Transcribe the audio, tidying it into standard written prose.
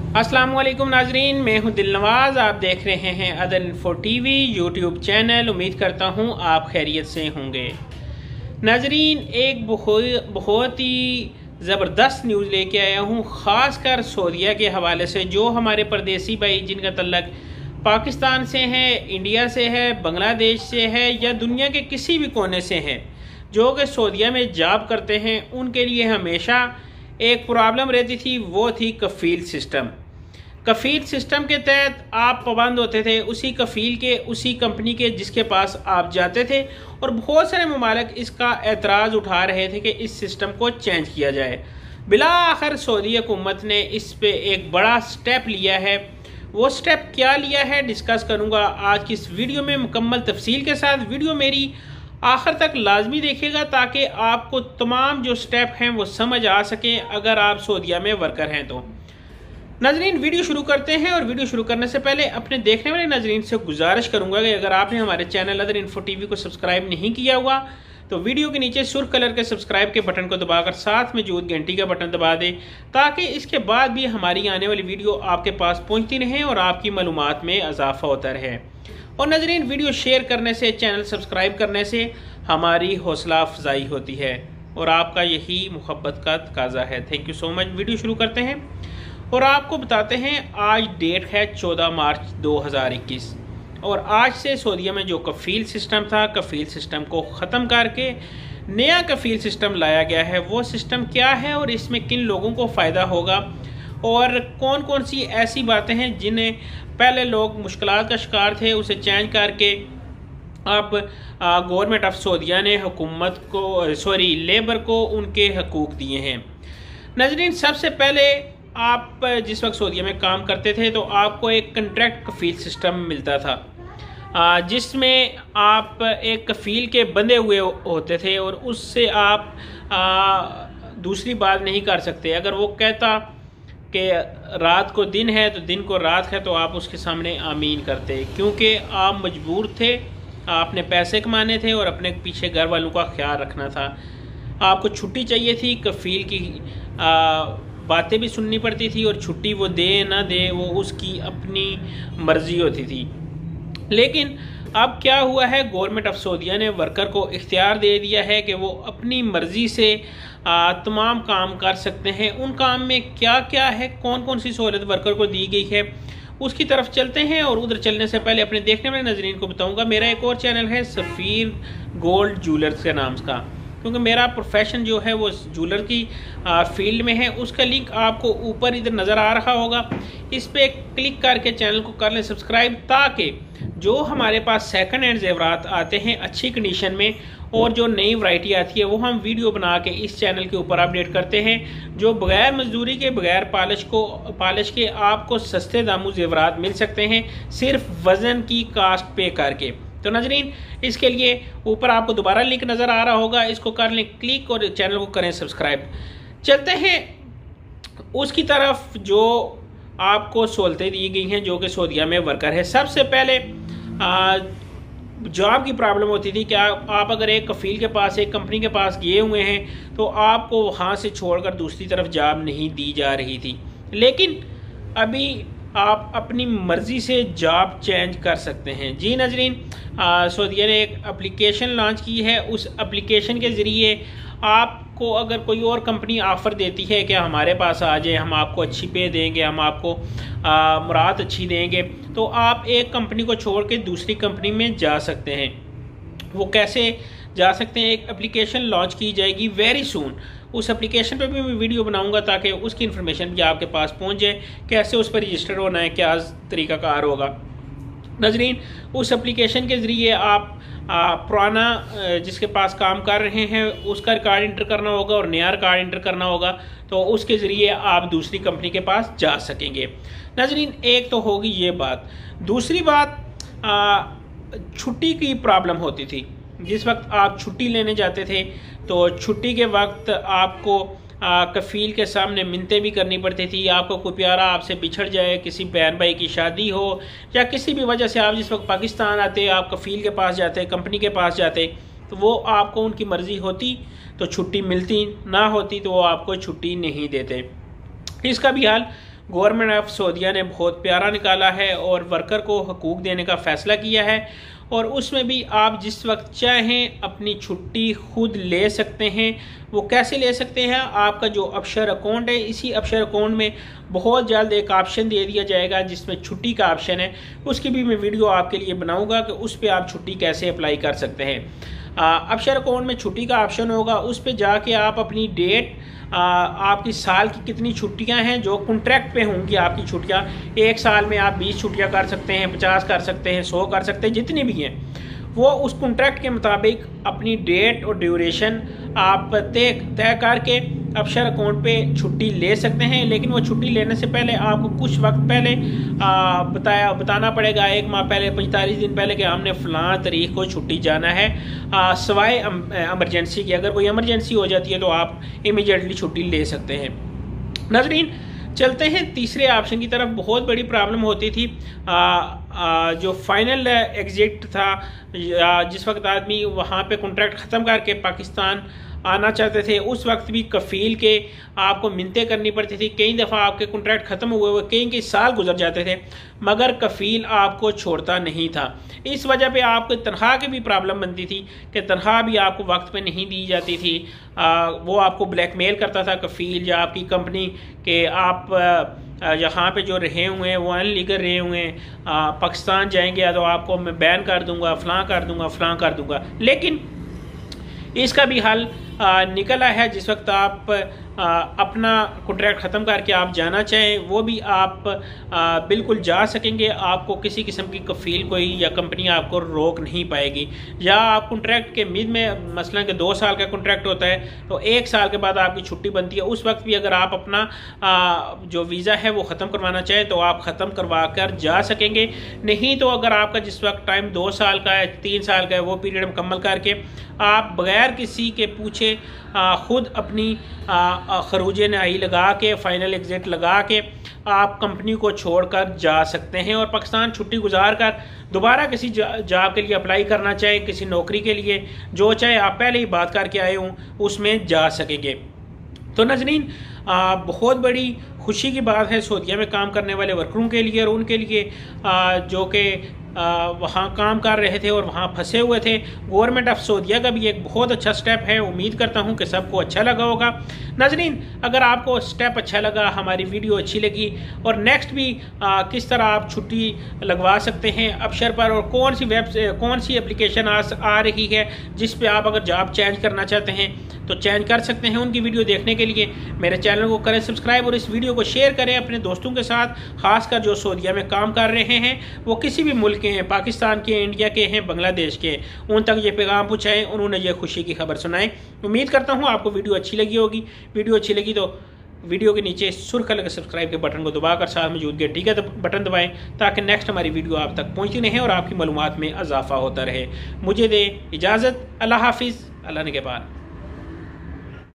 अस्सलाम वालेकुम नाजरीन, मैं हूं दिलनवाज। आप देख रहे हैं अदन इन्फो टीवी यूट्यूब चैनल। उम्मीद करता हूं आप खैरियत से होंगे। नाजरीन, एक बहुत ही ज़बरदस्त न्यूज़ लेके आया हूं, ख़ासकर सऊदीया के हवाले से। जो हमारे परदेसी भाई जिनका तल्लक पाकिस्तान से है, इंडिया से है, बांग्लादेश से है या दुनिया के किसी भी कोने से है, जो कि सऊदीया में जॉब करते हैं, उनके लिए हमेशा एक प्रॉब्लम रहती थी। वो थी कफ़ील सिस्टम। कफ़ील सिस्टम के तहत आप पाबंद होते थे उसी कफ़ील के, उसी कंपनी के जिसके पास आप जाते थे। और बहुत सारे ममालिक इसका एतराज़ उठा रहे थे कि इस सिस्टम को चेंज किया जाए। बिला आखिर सऊदी हुकूमत ने इस पे एक बड़ा स्टेप लिया है। वो स्टेप क्या लिया है डिस्कस करूँगा आज की इस वीडियो में मुकम्मल तफसील के साथ। वीडियो मेरी आखिर तक लाजमी देखिएगा ताकि आपको तमाम जो स्टेप हैं वो समझ आ सकें अगर आप सऊदीया में वर्कर हैं तो। नाजरीन, वीडियो शुरू करते हैं। और वीडियो शुरू करने से पहले अपने देखने वाले नाजरीन से गुजारिश करूंगा कि अगर आपने हमारे चैनल अदन इन्फो टीवी को सब्सक्राइब नहीं किया हुआ तो वीडियो के नीचे सुर्ख कलर के सब्सक्राइब के बटन को दबाकर साथ में मौजूद घंटी का बटन दबा दें ताकि इसके बाद भी हमारी आने वाली वीडियो आपके पास पहुंचती रहे और आपकी मालूमात में इजाफा होता रहे। और नाजरीन, वीडियो शेयर करने से, चैनल सब्सक्राइब करने से हमारी हौसला अफजाई होती है और आपका यही मुहब्बत का तकाजा है। Thank you so much. Video शुरू करते हैं और आपको बताते हैं आज डेट है 14 मार्च 2021 और आज से सऊदीया में जो कफ़ील सिस्टम था, कफ़ील सिस्टम को ख़त्म करके नया कफ़ील सिस्टम लाया गया है। वो सिस्टम क्या है और इसमें किन लोगों को फ़ायदा होगा और कौन कौन सी ऐसी बातें हैं जिन्हें पहले लोग मुश्किलात का शिकार थे, उसे चेंज करके अब गवर्नमेंट ऑफ सऊदीया ने हुकूमत को लेबर को उनके हकूक़ दिए हैं। नाज़रीन, सबसे पहले आप जिस वक्त सऊदीया में काम करते थे तो आपको एक कंट्रैक्ट कफ़ील सिस्टम मिलता था जिसमें आप एक कफ़ील के बंधे हुए होते थे और उससे आप दूसरी बात नहीं कर सकते। अगर वो कहता कि रात को दिन है तो दिन को रात है तो आप उसके सामने आमीन करते, क्योंकि आप मजबूर थे, आपने पैसे कमाने थे और अपने पीछे घर वालों का ख्याल रखना था। आपको छुट्टी चाहिए थी, कफ़ील की बातें भी सुननी पड़ती थी और छुट्टी वो दे ना दे वो उसकी अपनी मर्जी होती थी। लेकिन अब क्या हुआ है, गवर्नमेंट ऑफ सऊदीया ने वर्कर को इख्तियार दे दिया है कि वो अपनी मर्जी से तमाम काम कर सकते हैं। उन काम में क्या क्या है, कौन कौन सी सहूलत वर्कर को दी गई है, उसकी तरफ चलते हैं। और उधर चलने से पहले अपने देखने वाले नाज़रीन को बताऊंगा मेरा एक और चैनल है सफ़ीर गोल्ड ज्वेलर्स के नाम का, क्योंकि मेरा प्रोफेशन जो है वो ज्वेलर की फील्ड में है। उसका लिंक आपको ऊपर इधर नज़र आ रहा होगा, इस पर क्लिक करके चैनल को कर लें सब्सक्राइब ताकि जो हमारे पास सेकंड हैंड जेवरात आते हैं अच्छी कंडीशन में और जो नई वैरायटी आती है वो हम वीडियो बना के इस चैनल के ऊपर अपडेट करते हैं, जो बगैर मजदूरी के, बगैर पॉलिश के आपको सस्ते दामों जेवरात मिल सकते हैं सिर्फ वज़न की कास्ट पे करके। तो नाजरीन, इसके लिए ऊपर आपको दोबारा लिंक नज़र आ रहा होगा, इसको कर लें क्लिक और चैनल को करें सब्सक्राइब। चलते हैं उसकी तरफ जो आपको सहूलतें दी गई हैं जो कि सऊदीया में वर्कर है। सबसे पहले जॉब की प्रॉब्लम होती थी कि आप अगर एक कफ़ील के पास, एक कंपनी के पास गए हुए हैं तो आपको वहाँ से छोड़कर दूसरी तरफ जॉब नहीं दी जा रही थी। लेकिन अभी आप अपनी मर्ज़ी से जॉब चेंज कर सकते हैं। जी नाजरीन, सऊदीया ने एक एप्लीकेशन लॉन्च की है। उस एप्लीकेशन के ज़रिए आपको अगर कोई और कंपनी ऑफ़र देती है कि हमारे पास आ जाए, हम आपको अच्छी पे देंगे, हम आपको मुराद अच्छी देंगे, तो आप एक कंपनी को छोड़ के दूसरी कंपनी में जा सकते हैं। वो कैसे जा सकते हैं, एक एप्लीकेशन लॉन्च की जाएगी वेरी सून। उस एप्लीकेशन पे भी मैं वीडियो बनाऊंगा ताकि उसकी इन्फॉर्मेशन भी आपके पास पहुंच जाए, कैसे उस पर रजिस्टर होना है, क्या तरीक़ाकार होगा। नाज़रीन, उस एप्लीकेशन के ज़रिए आप पुराना जिसके पास काम कर रहे हैं उसका रिकॉर्ड इंटर करना होगा और नया रिकॉर्ड इंटर करना होगा, तो उसके ज़रिए आप दूसरी कंपनी के पास जा सकेंगे। नाज़रीन, एक तो होगी ये बात। दूसरी बात, छुट्टी की प्रॉब्लम होती थी। जिस वक्त आप छुट्टी लेने जाते थे तो छुट्टी के वक्त आपको कफ़ील के सामने मिन्नतें भी करनी पड़ती थी। आपको कोई प्यारा आपसे बिछड़ जाए, किसी बहन भाई की शादी हो या किसी भी वजह से आप जिस वक्त पाकिस्तान आते, आप कफ़ील के पास जाते, कंपनी के पास जाते, तो वो आपको उनकी मर्ज़ी होती तो छुट्टी मिलती, ना होती तो वो आपको छुट्टी नहीं देते। इसका भी हाल गवर्नमेंट ऑफ सऊदीया ने बहुत प्यारा निकाला है और वर्कर को हकूक़ देने का फ़ैसला किया है। और उसमें भी आप जिस वक्त चाहें अपनी छुट्टी खुद ले सकते हैं। वो कैसे ले सकते हैं? आपका जो अबशर अकाउंट है, इसी अबशर अकाउंट में बहुत जल्द एक ऑप्शन दे दिया जाएगा जिसमें छुट्टी का ऑप्शन है। उसकी भी मैं वीडियो आपके लिए बनाऊंगा कि उस पर आप छुट्टी कैसे अप्लाई कर सकते हैं। अबशर अकाउंट में छुट्टी का ऑप्शन होगा, उस पर जाके आप अपनी डेट, आपकी साल की कितनी छुट्टियां हैं जो कॉन्ट्रैक्ट पे होंगी आपकी छुट्टियां, एक साल में आप 20 छुट्टियां कर सकते हैं, 50 कर सकते हैं, 100 कर सकते हैं, जितनी भी हैं वो उस कॉन्ट्रैक्ट के मुताबिक अपनी डेट और ड्यूरेशन आप तय करके अबशर अकाउंट पे छुट्टी ले सकते हैं। लेकिन वो छुट्टी लेने से पहले आपको कुछ वक्त पहले बताना पड़ेगा, 1 माह पहले, 45 दिन पहले कि हमने फ़लाँ तारीख को छुट्टी जाना है। सवाए एमरजेंसी की, अगर कोई एमरजेंसी हो जाती है तो आप इमीडिएटली छुट्टी ले सकते हैं। नाज़रीन, चलते हैं तीसरे ऑप्शन की तरफ। बहुत बड़ी प्रॉब्लम होती थी जो फाइनल एग्जिट था, जिस वक्त आदमी वहाँ पे कॉन्ट्रैक्ट ख़त्म करके पाकिस्तान आना चाहते थे, उस वक्त भी कफ़ील के आपको मिन्नतें करनी पड़ती थी। कई दफ़ा आपके कॉन्ट्रैक्ट ख़त्म हुए हुए कई साल गुजर जाते थे, मगर कफ़ील आपको छोड़ता नहीं था। इस वजह पे आपको तनख्वाह की भी प्रॉब्लम बनती थी कि तनख्वाह भी आपको वक्त पे नहीं दी जाती थी। वो आपको ब्लैकमेल करता था कफ़ील या आपकी कंपनी के आप यहाँ पे जो रहे हुए हैं वो अनलीगल रहे हुए हैं, पाकिस्तान जाएंगे तो आपको मैं बैन कर दूँगा, फ़लाँ कर दूँगा, फ़लाँ कर दूँगा। लेकिन इसका भी हल निकला है। जिस वक्त आप अपना कॉन्ट्रैक्ट ख़त्म करके आप जाना चाहें, वो भी आप बिल्कुल जा सकेंगे। आपको किसी किस्म की कफ़ील कोई या कंपनी आपको रोक नहीं पाएगी। या आप कॉन्ट्रैक्ट के मिड में, मसलन कि 2 साल का कॉन्ट्रैक्ट होता है तो 1 साल के बाद आपकी छुट्टी बनती है, उस वक्त भी अगर आप अपना जो वीज़ा है वो ख़त्म करवाना चाहें तो आप ख़त्म करवा कर जा सकेंगे। नहीं तो अगर आपका जिस वक्त टाइम 2 साल का है, 3 साल का है, वो पीरियड मुकम्मल करके आप बग़ैर किसी के पूछे ख़ुद अपनी खरूज नहाई लगा के, फाइनल एग्जिट लगा के आप कंपनी को छोड़कर जा सकते हैं और पाकिस्तान छुट्टी गुजार कर दोबारा किसी जॉब के लिए अप्लाई करना चाहे, किसी नौकरी के लिए, जो चाहे आप पहले ही बात करके आए हों उसमें जा सकेंगे। तो नाज़रीन, बहुत बड़ी खुशी की बात है सऊदीया में काम करने वाले वर्करों के लिए और उनके लिए जो कि वहाँ काम कर रहे थे और वहाँ फंसे हुए थे। गवर्नमेंट ऑफ सऊदीया का भी एक बहुत अच्छा स्टेप है। उम्मीद करता हूँ कि सबको अच्छा लगा होगा। नाज़रीन, अगर आपको स्टेप अच्छा लगा, हमारी वीडियो अच्छी लगी और नेक्स्ट भी किस तरह आप छुट्टी लगवा सकते हैं अबशर पर और कौन सी एप्लीकेशन आ रही है जिस पे आप अगर जॉब चेंज करना चाहते हैं तो चेंज कर सकते हैं, उनकी वीडियो देखने के लिए मेरे चैनल को करें सब्सक्राइब और इस वीडियो को शेयर करें अपने दोस्तों के साथ, खासकर जो सऊदीया में काम कर रहे हैं, वो किसी भी मुल्क के हैं, पाकिस्तान के, इंडिया के हैं, बांग्लादेश के, उन तक ये पैगाम पहुँचाएँ, उन्होंने ये खुशी की खबर सुनाएं। उम्मीद करता हूँ आपको वीडियो अच्छी लगी होगी। वीडियो अच्छी लगी तो वीडियो के नीचे सुर्ख कलर के सब्सक्राइब के बटन को दबाकर साथ मौजूद घंटी का बटन दबाएं ताकि नेक्स्ट हमारी वीडियो आप तक पहुँचती रहे और आपकी मालूमात में इजाफा होता रहे। मुझे दे इजाज़त। अल्लाह हाफिज़। अल्लाह ने के बाद।